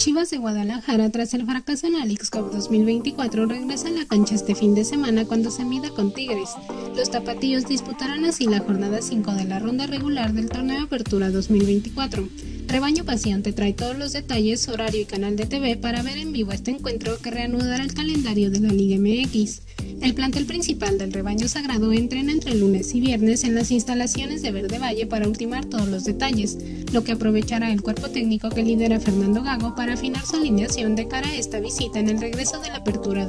Chivas de Guadalajara, tras el fracaso en la Leagues Cup 2024, regresa a la cancha este fin de semana cuando se mida con Tigres. Los tapatíos disputarán así la jornada 5 de la ronda regular del torneo Apertura 2024. Rebaño Pasión te trae todos los detalles, horario y canal de TV para ver en vivo este encuentro que reanudará el calendario de la Liga MX. El plantel principal del Rebaño Sagrado entrena entre lunes y viernes en las instalaciones de Verde Valle para ultimar todos los detalles, lo que aprovechará el cuerpo técnico que lidera Fernando Gago para afinar su alineación de cara a esta visita en el regreso de la Apertura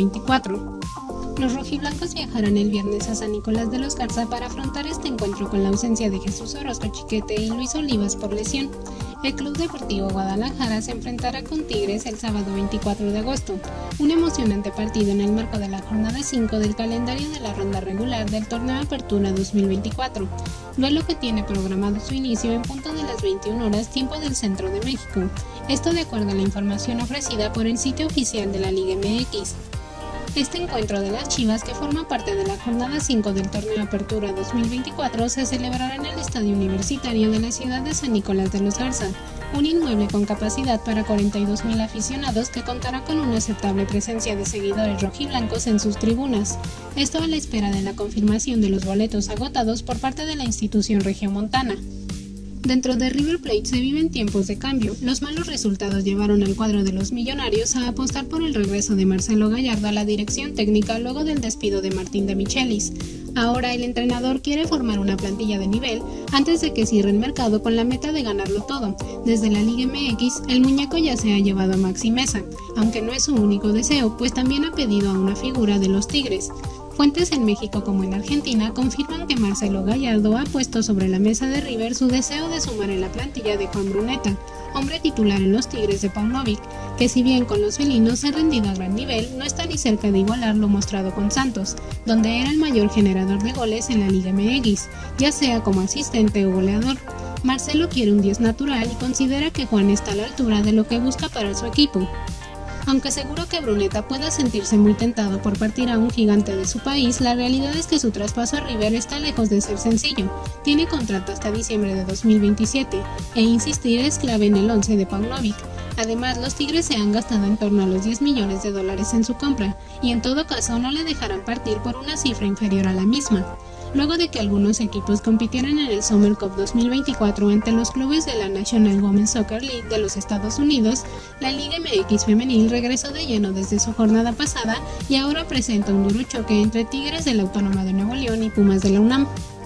2024. Los rojiblancos viajarán el viernes a San Nicolás de los Garza para afrontar este encuentro con la ausencia de Jesús Orozco Chiquete y Luis Olivas por lesión. El Club Deportivo Guadalajara se enfrentará con Tigres el sábado 24 de agosto, un emocionante partido en el marco de la jornada 5 del calendario de la ronda regular del torneo Apertura 2024, duelo que tiene programado su inicio en punto de las 21 horas tiempo del centro de México, esto de acuerdo a la información ofrecida por el sitio oficial de la Liga MX. Este encuentro de las Chivas, que forma parte de la jornada 5 del torneo Apertura 2024, se celebrará en el Estadio Universitario de la ciudad de San Nicolás de los Garza, un inmueble con capacidad para 42,000 aficionados que contará con una aceptable presencia de seguidores rojiblancos en sus tribunas. Esto a la espera de la confirmación de los boletos agotados por parte de la institución regiomontana. Dentro de River Plate se viven tiempos de cambio. Los malos resultados llevaron al cuadro de los millonarios a apostar por el regreso de Marcelo Gallardo a la dirección técnica luego del despido de Martín de Michelis. Ahora el entrenador quiere formar una plantilla de nivel antes de que cierre el mercado con la meta de ganarlo todo. Desde la Liga MX, el muñeco ya se ha llevado a Maxi Meza, aunque no es su único deseo, pues también ha pedido a una figura de los Tigres. Fuentes en México como en Argentina confirman que Marcelo Gallardo ha puesto sobre la mesa de River su deseo de sumar en la plantilla de Juan Bruneta, hombre titular en los Tigres de Paunovic, que si bien con los felinos ha rendido a gran nivel, no está ni cerca de igualar lo mostrado con Santos, donde era el mayor generador de goles en la Liga MX, ya sea como asistente o goleador. Marcelo quiere un 10 natural y considera que Juan está a la altura de lo que busca para su equipo. Aunque seguro que Bruneta pueda sentirse muy tentado por partir a un gigante de su país, la realidad es que su traspaso a River está lejos de ser sencillo. Tiene contrato hasta diciembre de 2027 e insistir es clave en el 11 de Paunovic. Además, los Tigres se han gastado en torno a los $10 millones en su compra y en todo caso no le dejarán partir por una cifra inferior a la misma. Luego de que algunos equipos compitieran en el Summer Cup 2024 entre los clubes de la National Women's Soccer League de los Estados Unidos, la Liga MX femenil regresó de lleno desde su jornada pasada y ahora presenta un duro choque entre Tigres de la Autónoma de Nuevo León y Pumas de la UNAM.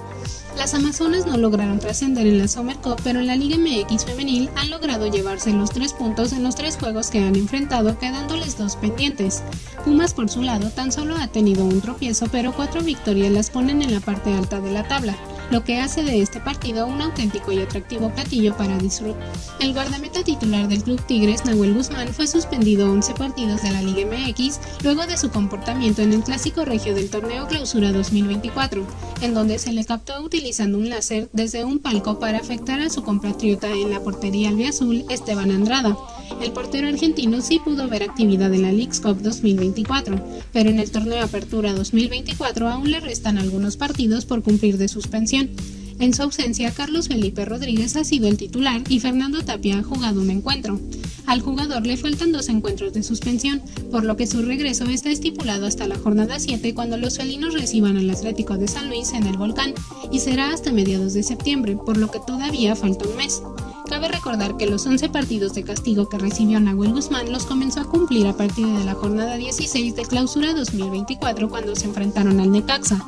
Las Amazonas no lograron trascender en la Summer Cup, pero en la Liga MX femenil han logrado llevarse los 3 puntos en los 3 juegos que han enfrentado, quedándoles 2 pendientes. Pumas por su lado tan solo ha tenido un tropiezo, pero 4 victorias las ponen en la parte alta de la tabla, lo que hace de este partido un auténtico y atractivo platillo para disfrutar. El guardameta titular del Club Tigres, Nahuel Guzmán, fue suspendido 11 partidos de la Liga MX luego de su comportamiento en el Clásico Regio del Torneo Clausura 2024, en donde se le captó utilizando un láser desde un palco para afectar a su compatriota en la portería albiazul, Esteban Andrada. El portero argentino sí pudo ver actividad en la Leagues Cup 2024, pero en el torneo Apertura 2024 aún le restan algunos partidos por cumplir de suspensión. En su ausencia, Carlos Felipe Rodríguez ha sido el titular y Fernando Tapia ha jugado un encuentro. Al jugador le faltan 2 encuentros de suspensión, por lo que su regreso está estipulado hasta la jornada 7 cuando los felinos reciban al Atlético de San Luis en el Volcán, y será hasta mediados de septiembre, por lo que todavía falta un mes. Cabe recordar que los 11 partidos de castigo que recibió Nahuel Guzmán los comenzó a cumplir a partir de la jornada 16 de Clausura 2024 cuando se enfrentaron al Necaxa.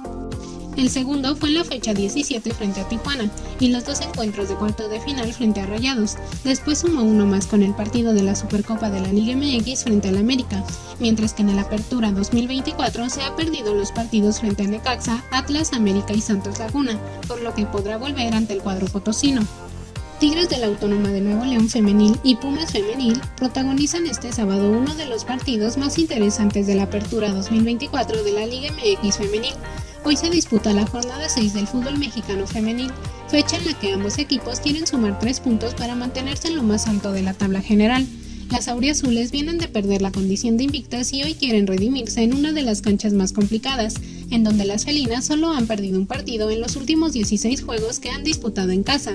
El segundo fue en la fecha 17 frente a Tijuana y los 2 encuentros de cuarto de final frente a Rayados. Después sumó uno más con el partido de la Supercopa de la Liga MX frente al América, mientras que en el Apertura 2024 se ha perdido los partidos frente a Necaxa, Atlas, América y Santos Laguna, por lo que podrá volver ante el cuadro potosino. Tigres de la Autónoma de Nuevo León femenil y Pumas femenil protagonizan este sábado uno de los partidos más interesantes de la Apertura 2024 de la Liga MX femenil. Hoy se disputa la jornada 6 del fútbol mexicano femenil, fecha en la que ambos equipos quieren sumar 3 puntos para mantenerse en lo más alto de la tabla general. Las auriazules vienen de perder la condición de invictas y hoy quieren redimirse en una de las canchas más complicadas, en donde las felinas solo han perdido un partido en los últimos 16 juegos que han disputado en casa.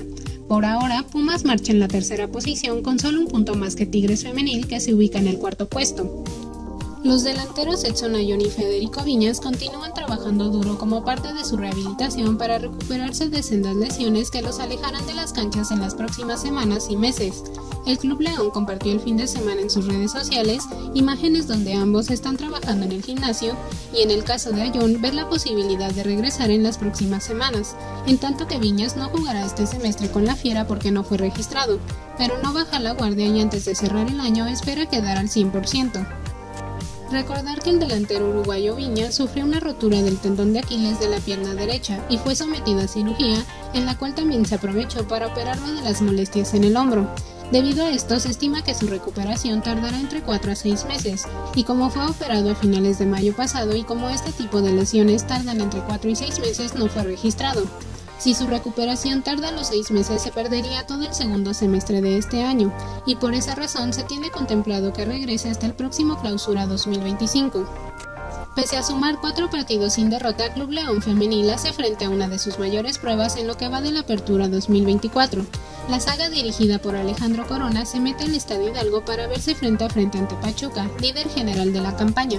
Por ahora, Pumas marcha en la tercera posición con solo un punto más que Tigres Femenil, que se ubica en el cuarto puesto. Los delanteros Edson Ayón y Federico Viñas continúan trabajando duro como parte de su rehabilitación para recuperarse de sendas lesiones que los alejarán de las canchas en las próximas semanas y meses. El Club León compartió el fin de semana en sus redes sociales imágenes donde ambos están trabajando en el gimnasio y en el caso de Ayón ver la posibilidad de regresar en las próximas semanas, en tanto que Viñas no jugará este semestre con la Fiera porque no fue registrado, pero no baja la guardia y antes de cerrar el año espera quedar al 100%. Recordar que el delantero uruguayo Viñas sufrió una rotura del tendón de Aquiles de la pierna derecha y fue sometido a cirugía, en la cual también se aprovechó para operarlo de las molestias en el hombro. Debido a esto, se estima que su recuperación tardará entre 4 a 6 meses, y como fue operado a finales de mayo pasado y como este tipo de lesiones tardan entre 4 y 6 meses, no fue registrado. Si su recuperación tarda los 6 meses, se perdería todo el segundo semestre de este año, y por esa razón se tiene contemplado que regrese hasta el próximo Clausura 2025. Pese a sumar 4 partidos sin derrota, Club León Femenil hace frente a una de sus mayores pruebas en lo que va de la Apertura 2024. La saga dirigida por Alejandro Corona se mete al Estadio Hidalgo para verse frente a frente ante Pachuca, líder general de la campaña.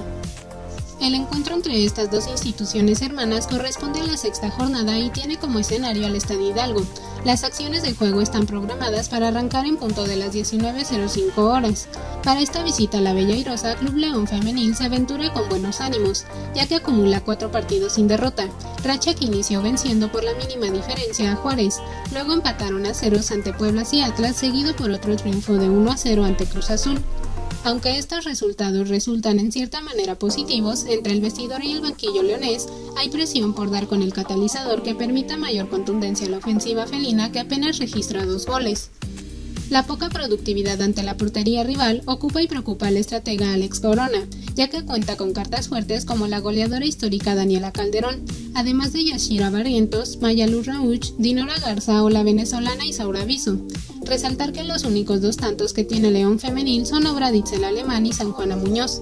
El encuentro entre estas dos instituciones hermanas corresponde a la sexta jornada y tiene como escenario al Estadio Hidalgo. Las acciones del juego están programadas para arrancar en punto de las 19:05 horas. Para esta visita a la Bella Airosa, Club León Femenil se aventura con buenos ánimos, ya que acumula 4 partidos sin derrota, racha que inició venciendo por la mínima diferencia a Juárez. Luego empataron a ceros ante Puebla y Atlas, seguido por otro triunfo de 1-0 ante Cruz Azul. Aunque estos resultados resultan en cierta manera positivos, entre el vestidor y el banquillo leonés hay presión por dar con el catalizador que permita mayor contundencia a la ofensiva felina, que apenas registra 2 goles. La poca productividad ante la portería rival ocupa y preocupa al estratega Alex Corona, ya que cuenta con cartas fuertes como la goleadora histórica Daniela Calderón, además de Yashira Barrientos, Mayaluz Rauch, Dinora Garza o la venezolana Isaura Viso. Resaltar que los únicos 2 tantos que tiene León Femenil son obra de Itzel Alemán y San Juana Muñoz.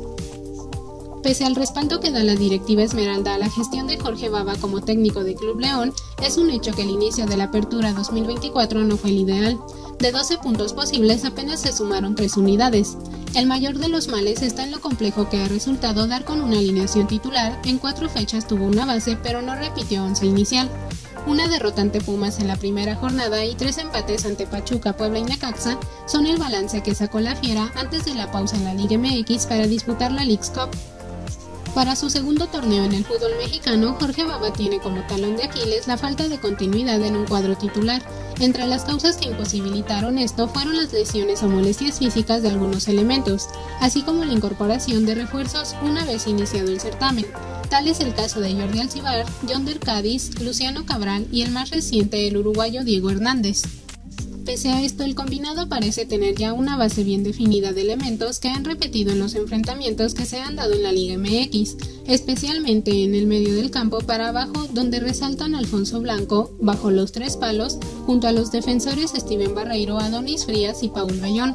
Pese al respaldo que da la directiva Esmeralda a la gestión de Jorge Baba como técnico de Club León, es un hecho que el inicio de la Apertura 2024 no fue el ideal. De 12 puntos posibles apenas se sumaron 3 unidades. El mayor de los males está en lo complejo que ha resultado dar con una alineación titular. En 4 fechas tuvo una base, pero no repitió 11 inicial. Una derrota ante Pumas en la primera jornada y 3 empates ante Pachuca, Puebla y Necaxa son el balance que sacó la Fiera antes de la pausa en la Liga MX para disputar la Leagues Cup. Para su segundo torneo en el fútbol mexicano, Jorge Baba tiene como talón de Aquiles la falta de continuidad en un cuadro titular. Entre las causas que imposibilitaron esto fueron las lesiones o molestias físicas de algunos elementos, así como la incorporación de refuerzos una vez iniciado el certamen. Tal es el caso de Jordi Alcibar, Yonder Cádiz, Luciano Cabral y el más reciente, el uruguayo Diego Hernández. Pese a esto, el combinado parece tener ya una base bien definida de elementos que han repetido en los enfrentamientos que se han dado en la Liga MX, especialmente en el medio del campo para abajo, donde resaltan Alfonso Blanco, bajo los 3 palos, junto a los defensores Steven Barreiro, Adonis Frías y Paul Bellón.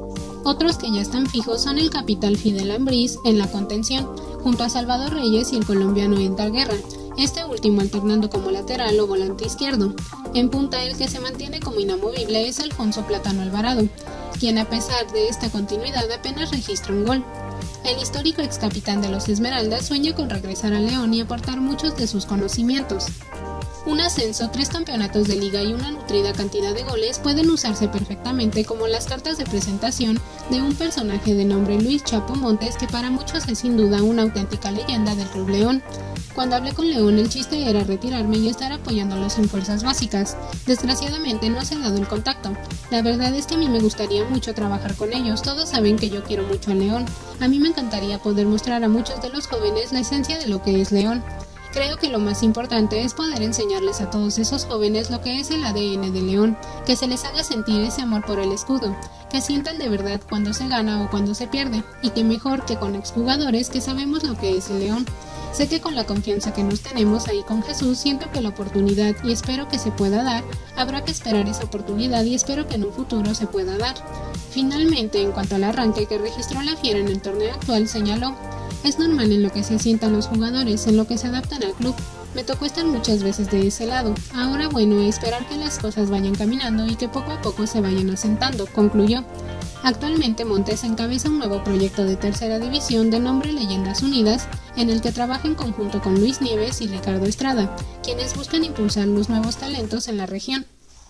Otros que ya están fijos son el capital Fidel Ambriz en la contención, junto a Salvador Reyes y el colombiano Edgar Guerra, este último alternando como lateral o volante izquierdo. En punta, el que se mantiene como inamovible es Alfonso Plátano Alvarado, quien a pesar de esta continuidad apenas registra un gol. El histórico ex capitán de los Esmeraldas sueña con regresar a León y aportar muchos de sus conocimientos. Un ascenso, 3 campeonatos de liga y una nutrida cantidad de goles pueden usarse perfectamente como las cartas de presentación de un personaje de nombre Luis Chapo Montes, que para muchos es sin duda una auténtica leyenda del Club León. Cuando hablé con León, el chiste era retirarme y estar apoyándolos en fuerzas básicas. Desgraciadamente no se ha dado el contacto. La verdad es que a mí me gustaría mucho trabajar con ellos. Todos saben que yo quiero mucho a León. A mí me encantaría poder mostrar a muchos de los jóvenes la esencia de lo que es León. Creo que lo más importante es poder enseñarles a todos esos jóvenes lo que es el ADN de León, que se les haga sentir ese amor por el escudo, que sientan de verdad cuando se gana o cuando se pierde, y que mejor que con exjugadores que sabemos lo que es el León. Sé que con la confianza que nos tenemos ahí con Jesús, siento que la oportunidad, y espero que se pueda dar, habrá que esperar esa oportunidad y espero que en un futuro se pueda dar. Finalmente, en cuanto al arranque que registró la Fiera en el torneo actual, señaló: es normal en lo que se asientan los jugadores, en lo que se adaptan al club. Me tocó estar muchas veces de ese lado. Ahora bueno, esperar que las cosas vayan caminando y que poco a poco se vayan asentando, concluyó. Actualmente Montes encabeza un nuevo proyecto de tercera división de nombre Leyendas Unidas, en el que trabaja en conjunto con Luis Nieves y Ricardo Estrada, quienes buscan impulsar los nuevos talentos en la región.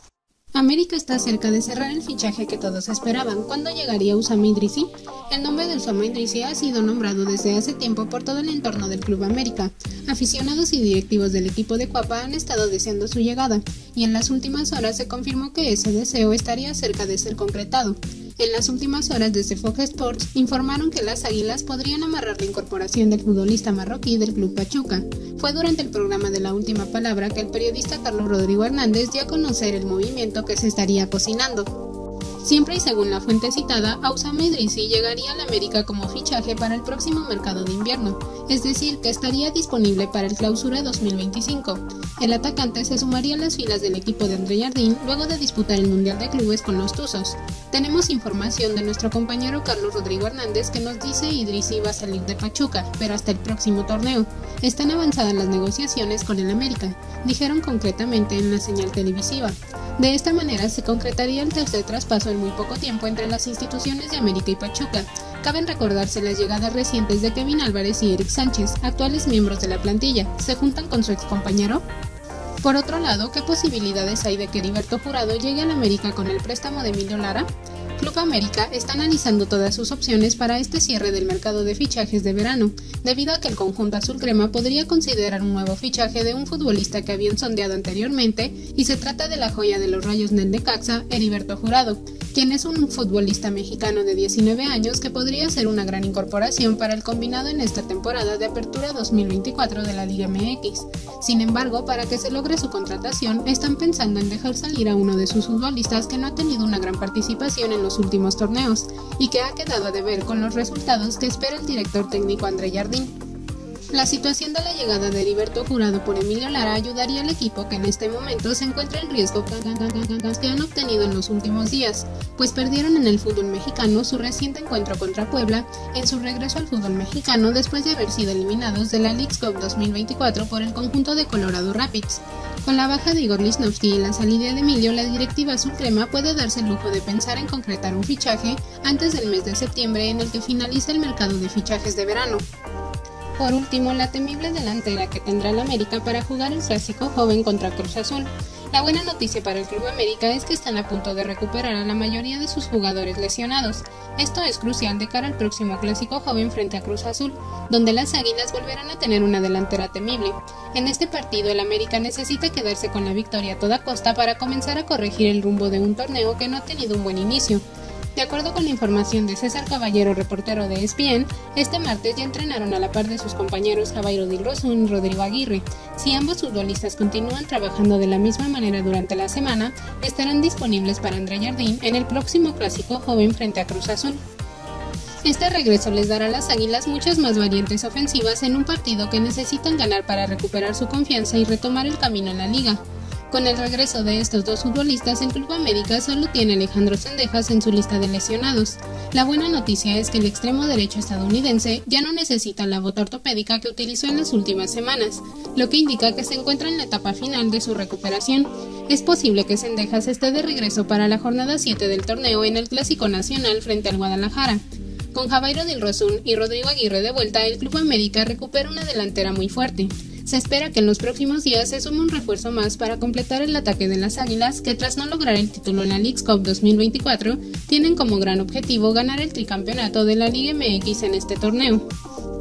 América está cerca de cerrar el fichaje que todos esperaban. ¿Cuándo llegaría Usama Idrisi? El nombre de Usama Idrisi ha sido nombrado desde hace tiempo por todo el entorno del Club América. Aficionados y directivos del equipo de Cuapa han estado deseando su llegada, y en las últimas horas se confirmó que ese deseo estaría cerca de ser concretado. En las últimas horas desde Fox Sports informaron que las Águilas podrían amarrar la incorporación del futbolista marroquí del Club Pachuca. Fue durante el programa de La Última Palabra que el periodista Carlos Rodrigo Hernández dio a conocer el movimiento que se estaría cocinando. Siempre y según la fuente citada, a Usama Idrisi llegaría al América como fichaje para el próximo mercado de invierno, es decir, que estaría disponible para el Clausura 2025. El atacante se sumaría a las filas del equipo de André Jardín luego de disputar el Mundial de Clubes con los Tuzos. Tenemos información de nuestro compañero Carlos Rodrigo Hernández que nos dice Idrisi va a salir de Pachuca, pero hasta el próximo torneo. Están avanzadas las negociaciones con el América, dijeron concretamente en la señal televisiva. De esta manera se concretaría el tercer traspaso en muy poco tiempo entre las instituciones de América y Pachuca. Caben recordarse las llegadas recientes de Kevin Álvarez y Eric Sánchez, actuales miembros de la plantilla. ¿Se juntan con su excompañero? Por otro lado, ¿qué posibilidades hay de que Heriberto Jurado llegue al América con el préstamo de Emilio Lara? Club América está analizando todas sus opciones para este cierre del mercado de fichajes de verano, debido a que el conjunto azul crema podría considerar un nuevo fichaje de un futbolista que habían sondeado anteriormente, y se trata de la joya de los Rayos del Necaxa, Heriberto Jurado, quien es un futbolista mexicano de 19 años que podría ser una gran incorporación para el combinado en esta temporada de apertura 2024 de la Liga MX. Sin embargo, para que se logre su contratación, están pensando en dejar salir a uno de sus futbolistas que no ha tenido una gran participación en los últimos torneos y que ha quedado a deber con los resultados que espera el director técnico André Jardín. La situación de la llegada de Heriberto Jurado por Emilio Lara ayudaría al equipo, que en este momento se encuentra en riesgo que han obtenido en los últimos días, pues perdieron en el fútbol mexicano su reciente encuentro contra Puebla en su regreso al fútbol mexicano después de haber sido eliminados de la Leagues Cup 2024 por el conjunto de Colorado Rapids. Con la baja de Igor Lichnowsky y la salida de Emilio, la directiva azul crema puede darse el lujo de pensar en concretar un fichaje antes del mes de septiembre, en el que finaliza el mercado de fichajes de verano. Por último, la temible delantera que tendrá el América para jugar el clásico joven contra Cruz Azul. La buena noticia para el Club América es que están a punto de recuperar a la mayoría de sus jugadores lesionados. Esto es crucial de cara al próximo clásico joven frente a Cruz Azul, donde las Águilas volverán a tener una delantera temible. En este partido el América necesita quedarse con la victoria a toda costa para comenzar a corregir el rumbo de un torneo que no ha tenido un buen inicio. De acuerdo con la información de César Caballero, reportero de ESPN, este martes ya entrenaron a la par de sus compañeros Jabairo Di Rosun y Rodrigo Aguirre. Si ambos futbolistas continúan trabajando de la misma manera durante la semana, estarán disponibles para André Jardín en el próximo clásico joven frente a Cruz Azul. Este regreso les dará a las Águilas muchas más variantes ofensivas en un partido que necesitan ganar para recuperar su confianza y retomar el camino en la liga. Con el regreso de estos dos futbolistas, el Club América solo tiene a Alejandro Zendejas en su lista de lesionados. La buena noticia es que el extremo derecho estadounidense ya no necesita la bota ortopédica que utilizó en las últimas semanas, lo que indica que se encuentra en la etapa final de su recuperación. Es posible que Zendejas esté de regreso para la jornada 7 del torneo en el Clásico Nacional frente al Guadalajara. Con Jabairo Di Rosun y Rodrigo Aguirre de vuelta, el Club América recupera una delantera muy fuerte. Se espera que en los próximos días se sume un refuerzo más para completar el ataque de las Águilas, que tras no lograr el título en la Leagues Cup 2024, tienen como gran objetivo ganar el tricampeonato de la Liga MX en este torneo.